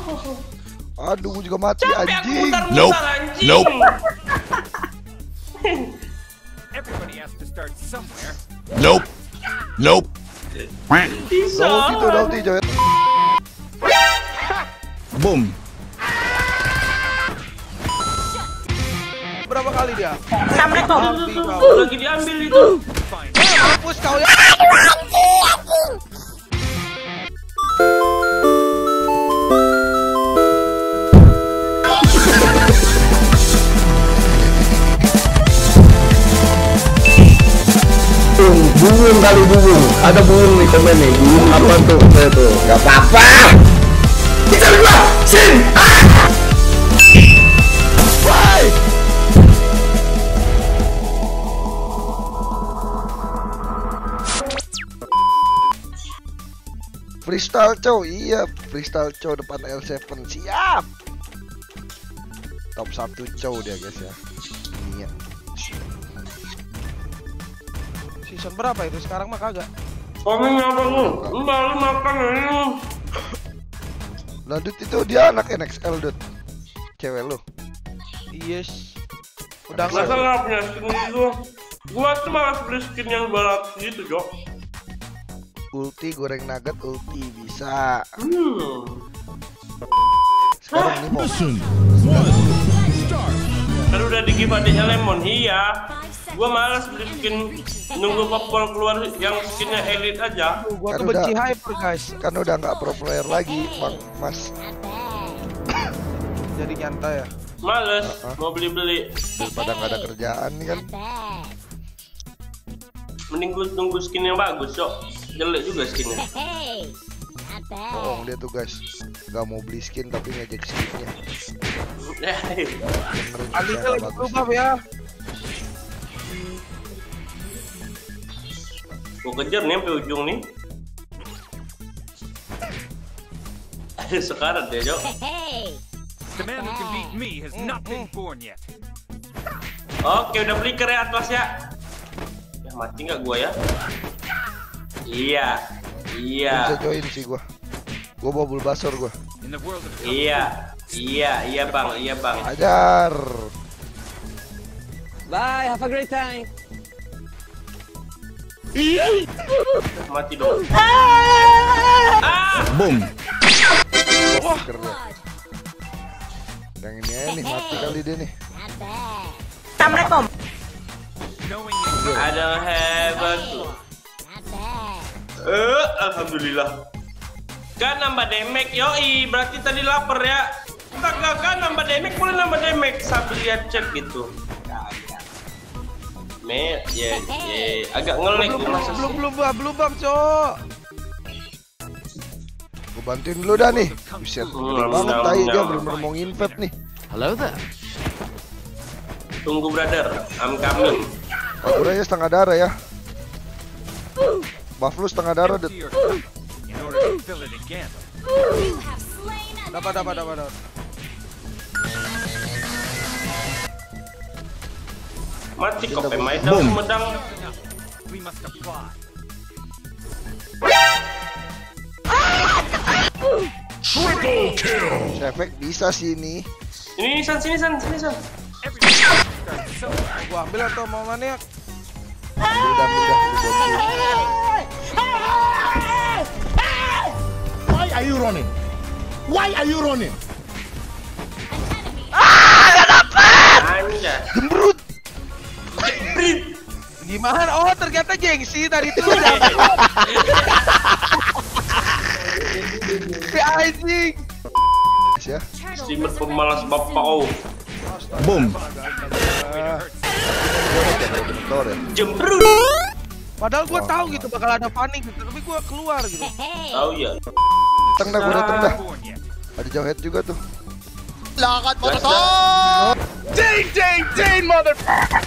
Aduh, juga mati anjing. Nope. Nope. Nope. Nope. Dauti Joet. Boom. Berapa kali dia? Lagi diambil itu. Mampus kau ya. Bubung kali bubung, ada bubung nih komen nih, bubung apa tuh? Saya tuh, gak apa-apa. Kita gua, sin. Bye. Freestyle cow, iya freestyle cow depan L7 siap. Top 1 cow dia guys ya. Iya. Season berapa itu? Sekarang mah kagak. Komen apa lu? Baru makan ini. Lanjut itu dia anak NXL Dut. Cewek lu. Yes. Udah Masa enggak. nggak punya skin itu? Gua tuh malas beli skin yang 200 gitu, Jok. Ulti goreng nugget ulti bisa. Sekarang ini mau Kan udah di give adanya Lemon, iya. Gua malas beli skin, nunggu popcorn keluar yang skinnya elite aja. Gua Kan tuh benci udah- hyper guys. kan udah nggak pro player lagi, Bang Mas. Jadi nyantai ya. Males, mau beli-beli. Daripada nggak ada kerjaan nih kan. Mending gua nunggu skin yang bagus, Jok. Jelek juga skinnya. Bohong dia tuh guys. Nggak mau beli skin tapi ngejek skinnya. Benerin Alihnya juga, lagi bagus. berubah ya. Gua kejar nih sampai ujung nih. Sekarang deh, Jok. The man who can beat me has not been born yet. Oke, udah beli ya Atlas ya. Ya mati nggak gua ya? Iya, Bisa iya, join sih gua. Gua bawa Bulbasaur gua. In the world of iya, iya bang, iya bang. Ajar. Bye, have a great time. Mati dong. Boom. Keren. Yang ini aja nih mati kali dia nih. knowing you I don't have a clue. Alhamdulillah. Kan nambah damage, yoi. Berarti tadi lapar ya. Kagak kan nambah damage, boleh nambah damage sambil lihat chat gitu. Ya, agak ngelag tuh masa sih. Belum bang, cok. Gua bantuin dulu dah nih. Buset, gede banget tai dia bener-bener mau invade nih. Hello there. Tunggu brother, I'm coming. Akuranya setengah darah ya. Buff lu setengah darah to Dut. your cup in order to fill it again. Dapat. Mati kok pemain Boom. medang. We must apply. Efek bisa sih ini. Ini San. Everybody starts somewhere. Gua ambil atau mau maniak? Udah lu bantuin. Why are you running? Why are you running? Anja. Gembrut. Gimana? Oh, ternyata gengsi tadi tuh. Si anjing. Ya. Streamer pemalas bapak oh. Boom. Bentar ya. Jembrut. Padahal gua tahu gitu bakal ada panik gitu, tapi gua keluar gitu. Tahu ya. Datang dah, gua datang dah. Born yet. Ada jauh head juga tuh. Lakat motor. Ding, mother.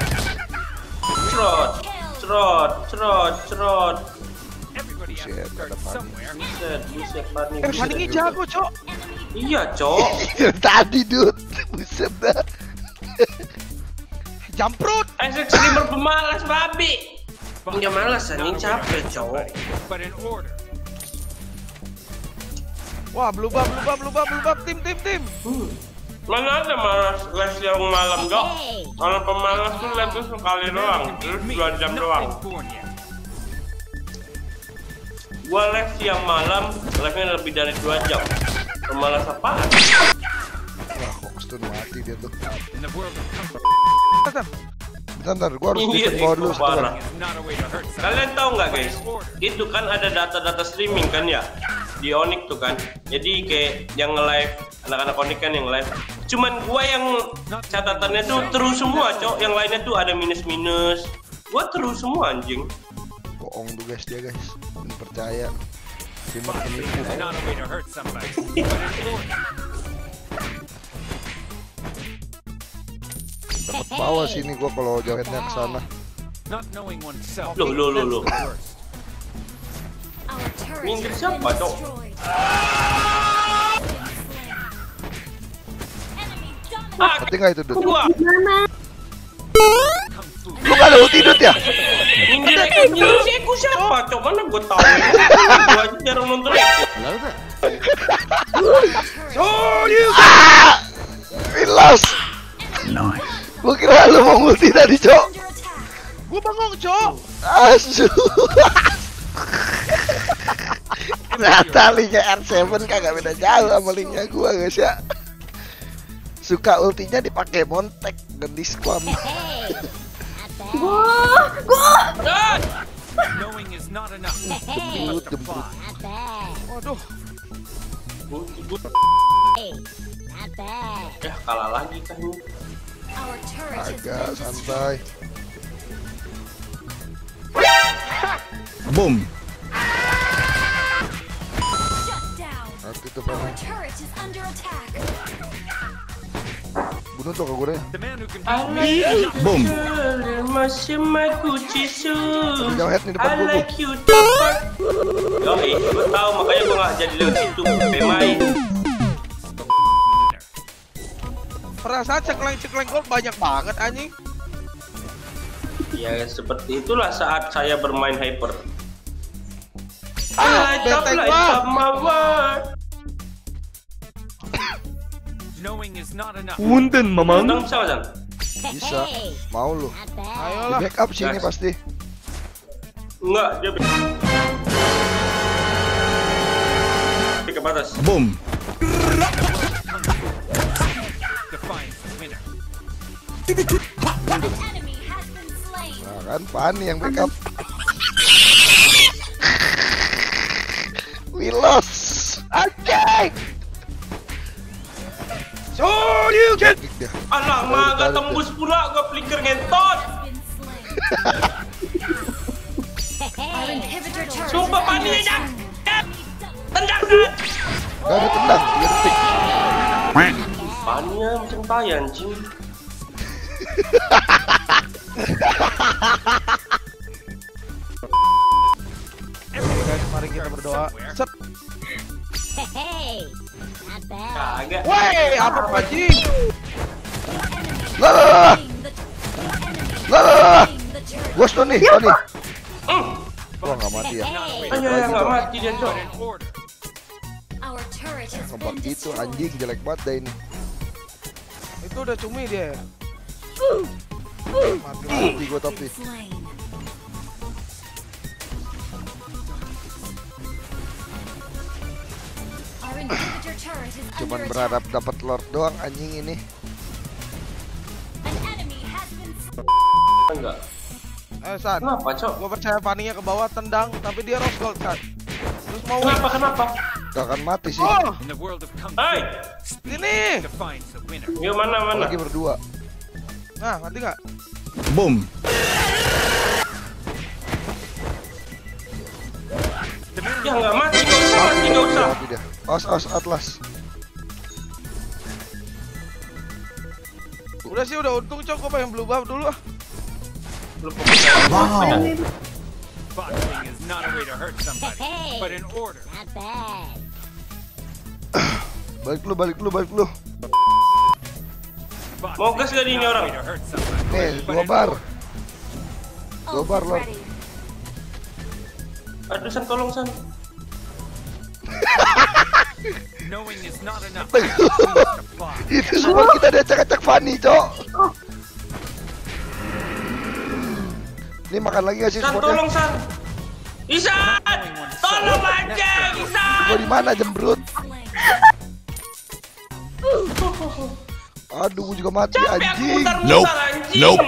Cerot. Everybody has to Shit, start ada panik. somewhere. Buset panik. Paniknya jago, cok. Iya, Cok. Tadi Dut. Buset dah. Jamprut. Isaac streamer pemalas babi. Enggak malas anjing, capek, Cok. But in order. Wah, blue buff, tim. Mana ada malas les yang malam dok? Kalau pemalas tuh les tuh sekali doang, terus 2 jam doang. Gua les yang malam, lesnya lebih dari 2 jam. Pemalas apaan? Wah, kok stun mati dia tuh. In the world of Bentar, gua harus Iya, bikin bawah dulu itu parah. sebentar. is not a way to hurt someone. Kalian tahu nggak guys? Itu kan ada data-data streaming kan ya di Onyx tuh kan. Jadi kayak yang nge-live anak-anak Onyx kan yang live. Cuman gua yang catatannya tuh terus semua, cok. Yang lainnya tuh ada minus-minus. Gua terus semua anjing. Bohong tuh guys dia guys. Jangan percaya. Streamer penipu. It's not a way to hurt somebody. But in order. Dapat bawah sini gua kalau joinnya ke sana. Not knowing oneself. Loh. That's the worst. Minggir siapa, cok? Ah, Mati nggak itu Dut? gua. Lu nggak ada ulti Dut ya? Minggir si Eko siapa? Cok, mana gua tahu. Gua aja jarang nonton Eko. Milos. Nice. Gua kira lu mau ulti tadi Cok. Gua bengong, Cok. Asu. Ternyata linknya R7 kagak beda jauh sama linknya gua guys ya. Suka ultinya dipakai montek dan di spam. Knowing is not enough. Jemput. Waduh. Ya kalah lagi kan ini. Agak santai. Boom. Nanti tuh pengen bunuh tuh ke gue. The man who can Boom. Masih aku cisu. Jauh head nih depan I gua. like you dapat. Yoi, gue tahu makanya gue nggak jadi lewat situ. Pemain. Perasaan cekleng gold banyak banget anjing. Ya seperti itulah saat saya bermain hyper. Benteng gua. knowing is not enough. Punten, Mamang. Undang bisa Mazan? Bisa. Mau lu. Di Ayolah. backup sini Gas. pasti. Enggak, dia ke batas. Boom. Defines the winner. Nah kan Pani yang backup. We lost. Anjing. So you can. Kick dia. Alah, mah gak tembus pula gua flicker ngentot. Sumpah Pani ya. Tendang kan. Gak ada tendang, 3 detik. Pani ya macam tai anjing. Guys, mari kita berdoa. Set. Kagak. Woi, apa anjing? Lah lah lah. Lah lah lah. Gua stun nih, Tony. Gua nggak mati ya. Ayo ya nggak mati dia cok. In order. Kompak gitu anjing jelek banget dah ini. Itu udah cumi dia. Mati gua tapi. Cuman berharap dapat Lord doang anjing ini. Enggak. San. Kenapa cok? Gua percaya Paninya ke bawah tendang, tapi dia rose gold San. Terus mau win. Kenapa? Gak akan mati sih. Oh, In the world of Kung Hai, Fu, ini. defines the winner. yuk mana? Lagi berdua. Nah, mati nggak? Boom. Ya nggak mati, nggak usah mati, nggak usah. Mati dia. Os Atlas. Udah sih, udah untung cok. Gua pengen blue buff dulu ah. Boxing is not a way to hurt somebody, but in order. Balik lu. Mau gas gak di ini orang? Nih, 2 bar. 2 bar Lord. Aduh San, tolong San. Knowing is not enough. Itu semua kita diacak-acak Fanny, Cok. Ini makan lagi gak sih San, supportnya? tolong San. Isan, tolong aja Isan. Gua di mana jembrut? Aduh, gua juga mati Capek aku anjing. mutar-mutar anjing. Nope.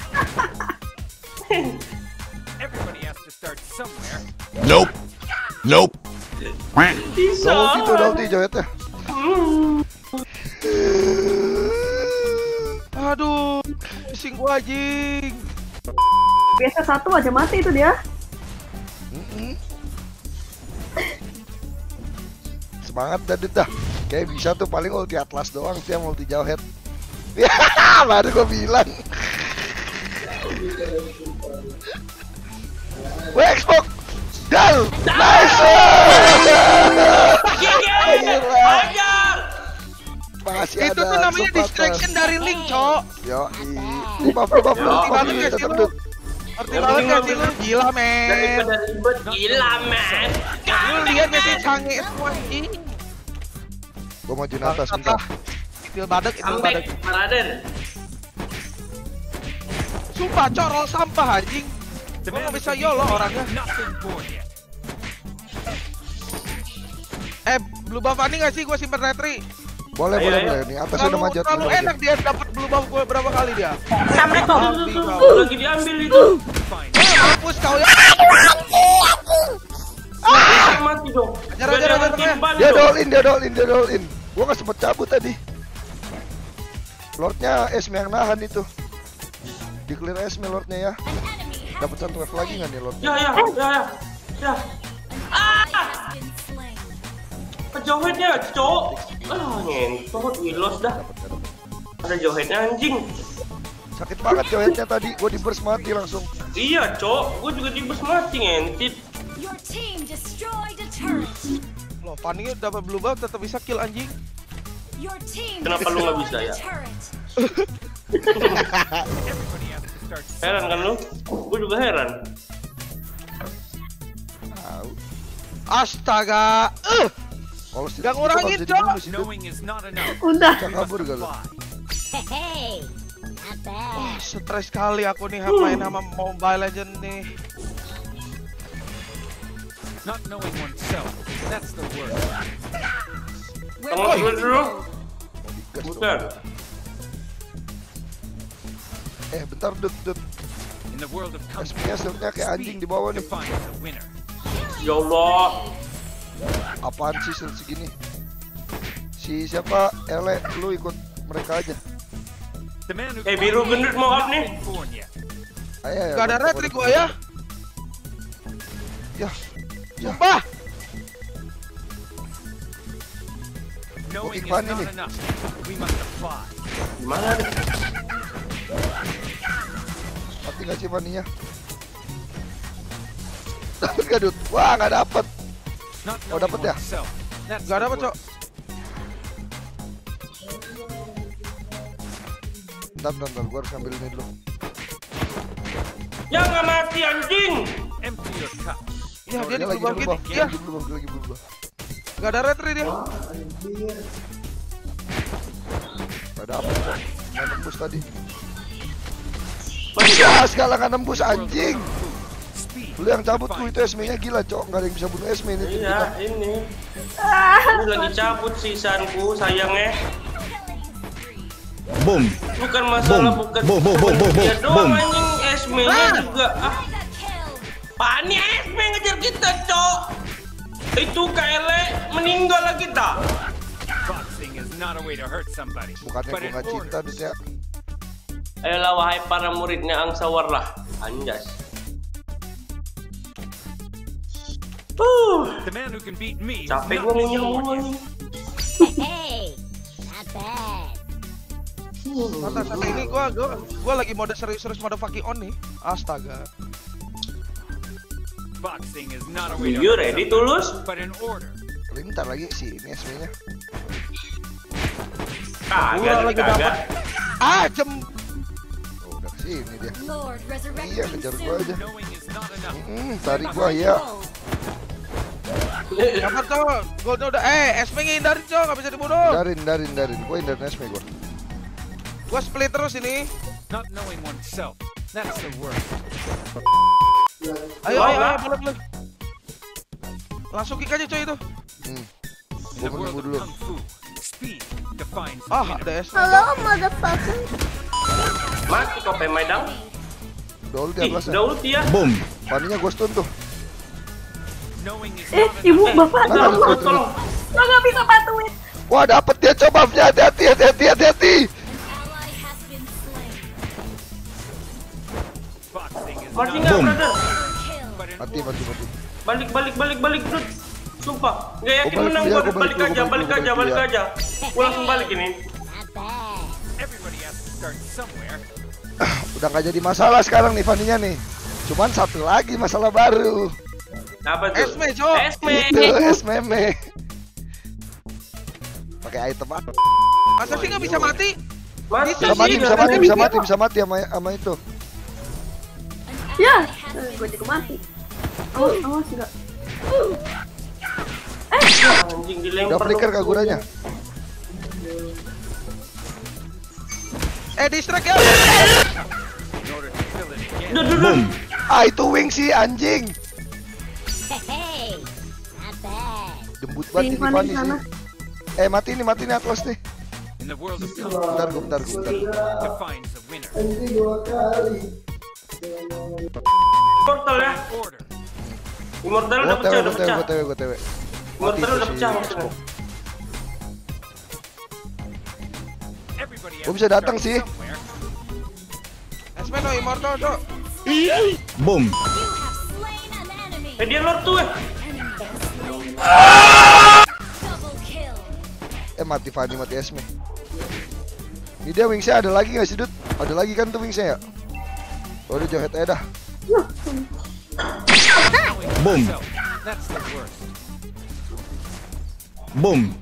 Everybody has to start somewhere. Nope. Nope. Kalau gitu udah ulti jogetnya. Aduh, pusing gua anjing. Biasa satu aja mati itu dia. Semangat dah Dit dah. Kayak bisa tuh paling ulti Atlas doang sih yang ulti Jawhead. Ya, baru gua bilang. Xbox Dal, nice. Ajar. Masih Itu ada tuh namanya kesempatan. distraction dari Link, Cok. Yo, buff Ngerti tetep banget Dut. gak sih lu? Gila, men. Daripada ribet, gila men. Lu lihat gak sih canggih semua ini? Gua majuin atas bentar. Itu badak, itu Comeback, badak. Raden. Sumpah, Cok, roll sampah anjing. Gua gak bisa YOLO orangnya. Nothing born yet. Blue buff Fanny gak sih? Gua simpen retri. Boleh, Ayo, boleh, ayo. boleh. Nih atasnya udah manjat. Terlalu udah enak dia dapat blue buff gua berapa kali dia. Sampai tuh. Lagi diambil itu. Fine. Mampus kau ya. Mati dong. Ajar, Gak ajar, jangan ajar, timpan Dia dong. doll in. Gua gak sempet cabut tadi. Lordnya Esme yang nahan itu. Di clear Esme Lordnya ya. Dapat satu wave lagi nggak nih Lordnya? Ya. Jawheadnya, Cok. Ngentot, wilos dah. Ada jawheadnya anjing. Sakit banget Jawheadnya tadi. Gua di burst mati langsung. Iya, Cok. Gue juga dibus mati ngentit. Your team destroyed a turret. Loh, Fanny dapat blue buff tetap bisa kill anjing. Your team Kenapa lu nggak bisa ya? turret. Everybody has to start Heran kan lu? Gue juga heran. Astaga. Kalau si Gak ngurangin, Cok. Knowing is not enough. Udah. We must kabur gak lu? apply. Hey, not bad. Stres kali aku nih main sama Mobile Legend nih. Not knowing oneself. That's the word. Tengok dulu. Bukan. Bentar Dut. In the world of Esme-nya shieldnya kayak anjing di bawah nih. defines a winner. Ya Allah. Apaan sih shield segini? Si siapa? Ele, lu ikut mereka aja. The man who Biru gendut mau up nih. nothing born yet. Ayo. Gak ada retri gua ya. Ya. Sumpah. Knowing is Fanny not nih. enough. We must apply. Gimana nih? Mati gak sih Fanny-nya? Dapet gak Dut? Wah gak dapet. Not Oh, knowing dapet ya? oneself. That's Gak the dapet, word. Cok. Bentar, gua harus ngambil ini dulu. Ya nggak mati anjing. Empty your cup. Ya dia di Lagi blue buff berubah, gini. Ya, lagi berubah. gak ada retri dia. Gak dapet Cok. Gak nembus tadi. Masih Ya, segala gak nembus anjing. Speed. Lu yang cabut tuh itu Esme-nya gila Cok. Gak ada yang bisa bunuh Esme ini. tim kita. Iya, ini. Ini lagi cabut sisanku sayangnya. Boom. Bukan masalah Boom. bukan. Boom, boom, boom, boom, Dia boom, doang boom. anjing Esme-nya juga. Mega kill. Pani Esme ngejar kita, Cok. Itu KLE meninggal lagi kita. Boxing is not a way to hurt somebody. Bukannya But gua in gak cinta order. Dut ya. Ayolah wahai para muridnya Angsawarlah. Anjas. The man who can beat me is Capek not gua born mau yet. Hey, not bad. Mata satu ini gua lagi mode serius-serius mode fucking on nih. Astaga. Boxing is not a way to You hurt ready, somebody, Tulus? but in order. Tapi bentar lagi sih ini Esme-nya. Kagak, lagi kagak. Jem. Oh, udah kesini dia. Lord Iya, resurrecting kejar gua soon. aja. Knowing is not enough. Tarik gua ya. Sabar cok, gua udah Esme ngindarin cok, gak bisa dibunuh. Hindarin. Gua hindarin Esme gua. Gua split terus ini. Not knowing oneself. That's the worst. Ayo, boleh. Langsung kick aja coy itu. In the Gua world menunggu of dulu. kung fu, speed defines the Ah, winner. ada Esme. Halo, motherfucker. Mati kau Maidang. Udah ulti Ih, atas ya. udah ulti ya. Boom. Paninya gua stun tuh. Knowing is Eh, not ibu, enough. bapak, Tolong, tolong. tolong. Lo gak bisa bantuin. Wah, dapet dia coba buffnya. Hati-hati. Ally has been slain. Boxing is Mati not nggak, Boom. brother? Kill. but in Mati. Balik, bro. Sumpah, nggak yakin Gua balik menang dia, gua. gua balik Balik dia. aja. Gua langsung balik ini. Not bad. everybody has to start somewhere. Udah nggak jadi masalah sekarang nih Fanny-nya nih. Cuman satu lagi masalah baru. Apa tuh? Esme cok. Itu Esme. Pakai item apa? Masa sih nggak bisa mati? Mati Bisa mati sama itu. Ya, gue juga mati. Awas enggak. Anjing Udah dilempar. flicker kaguranya. Distract ya. In order to fill it again. Boom. Ah, itu wing sih anjing. Hey, not bad. Jembut banget ini Fanny sih. Mati nih Atlas nih. In the world of kung fu, Bentar. defines the winner. Immortal ya. Order. Immortal udah pecah. Gua TW. Immortal Mati udah itu pecah si maksudnya. Everybody has Gua bisa to datang start sih. somewhere. Esme no immortal cok. Boom. You have slain an enemy. Dia lord tuh Enemy slain. Double kill. Mati Fanny, mati Esme. Ini dia wingsnya ada lagi nggak sih, Dut? Ada lagi kan tuh wingsnya ya? Oh, udah jauh head dah. Boom. So, that's the worst. Boom.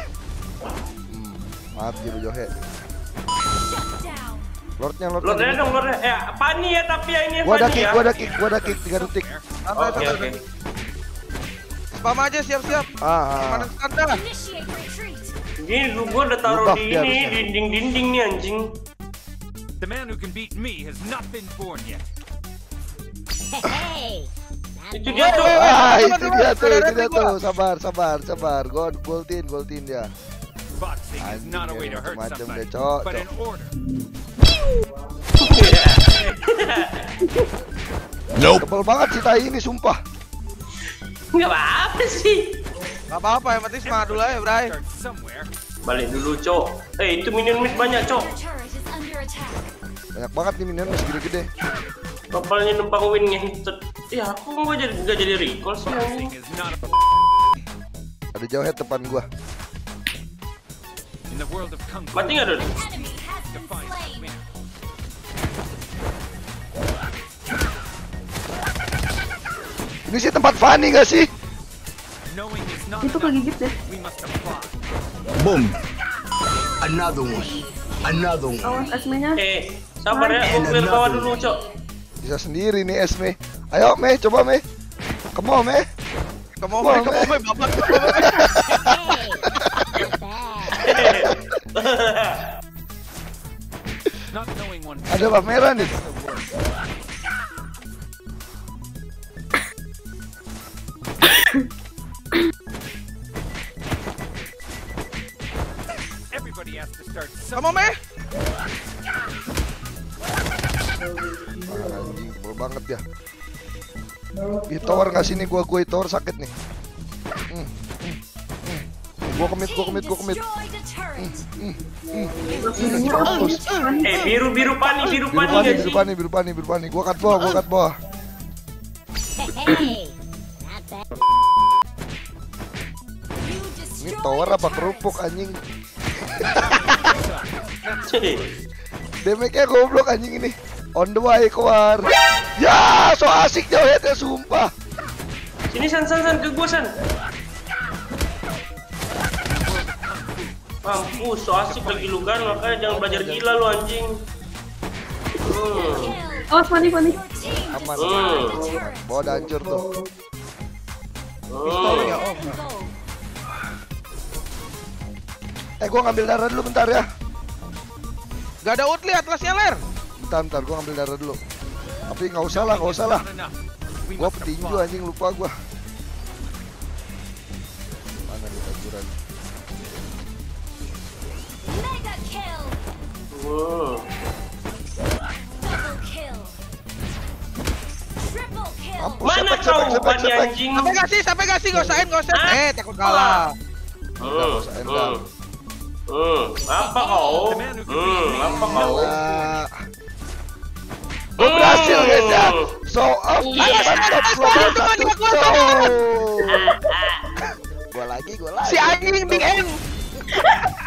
Mati lu jauh head. Shut down. Lordnya. Lordnya dong, lordnya. Fanny ya tapi ya ini ya Gua ada Fanny kick, ya. gua ada kick 3 detik. Santai. Spam aja siap-siap. Mana anda? Initiate retreat. Ini lu gua udah taruh Buff di dia ini harusnya. dinding-dinding nih anjing. The man who can beat me has not been born yet. Hey, not Itu bad. dia tuh. Itu dia tuh, Gua. Sabar. Goltin dia. Boxing is Anjing, not a way to hurt macam-macam somebody, deh, Cok. but in order. Nope. Tebel banget sih tai ini sumpah. Enggak apa-apa sih. Gak apa-apa, yang penting semangat dulu aja Bray. Start somewhere. Balik dulu, Cok. Itu minion mid banyak, Cok. Your turret is under attack. Banyak banget nih minion masih gede-gede. Kapalnya numpang win ngentot. Ya, aku enggak jadi recall sih Boxing anjing. is not a... Ada jauh head depan gua. In the world of kung fu, Mati enggak, Dut? Enemy has been defines the slain. winner. Ini sih tempat Fanny gak sih? Knowing is not Itu enough. kegigit deh. We must apply. Boom. Another one. Awas Esme-nya. Sabar ya, aku clear bawah dulu, Cok. Bisa sendiri nih Esme. Ayo Me, coba Me. Come on Me. Kamu Wah, bapak. Hey, not bad. Not knowing one. Ada buff merah nih. The worst. Everybody has to start Kamu somewhere. Anjing, tebel banget ya. Di tower nggak sini gua tower sakit nih. Gua kemit. Destroyed a turret. Mampus. Biru pani Biru pani. Gua cut bawah. Hey, not bad. You Ini destroyed tower a apa turret. kerupuk anjing? Cek. Damage-nya goblok anjing ini. On the way keluar. Ya, so asik jauh headnya sumpah. Sini San ke gua San. Mampus, so asik lagi lu kan, makanya jangan belajar gila lu anjing. Awas Fanny. Your team Aman. destroyed a turret. Bawa udah hancur tuh. Pistol ya om. Gua ngambil darah dulu bentar ya. Gak ada ulti Atlasnya ler. Bentar, gua ngambil darah dulu. Tapi nggak usah lah. Gua petinju anjing, lupa gua. Mana di taburan? Mega kill. Double kill. Triple kill. Mampus, Mana kau Bani anjing? Sampai gak sih, gak usahain. Takut kalah. Apa kau? Apa kau? Gua berhasil guys ya. So Gua lagi. Si anjing Big N.